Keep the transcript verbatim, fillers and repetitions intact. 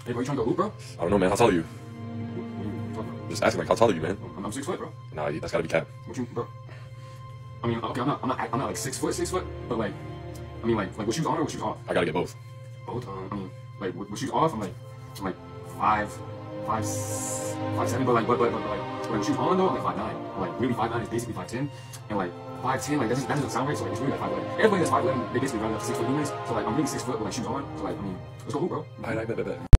Hey, bro, you trying to go hoop, bro? I don't know, man. How tall are you? What, what are you talking about? Just asking, like, how tall are you, man? I'm, I'm six foot, bro. Nah, that's gotta be cap. What you, bro? I mean, okay, I'm not, I'm not, I'm not like six foot, six foot, but like, I mean, like, like with shoes on or with shoes off? I gotta get both. Both. Um, I mean, like with, with shoes off, I'm like, I'm like five, five, s- five seven, but like, but but, but like, when shoes on though, I'm like five nine. Like really five nine is basically five ten, and like five ten, like that doesn't, that doesn't sound right. So like it's really like five eleven. Everybody that's five eleven, they basically round up to six foot anyways. So like I'm really six foot with like shoes on. So like I mean, let's go hoop, bro. Alright, I bet, bet, bet.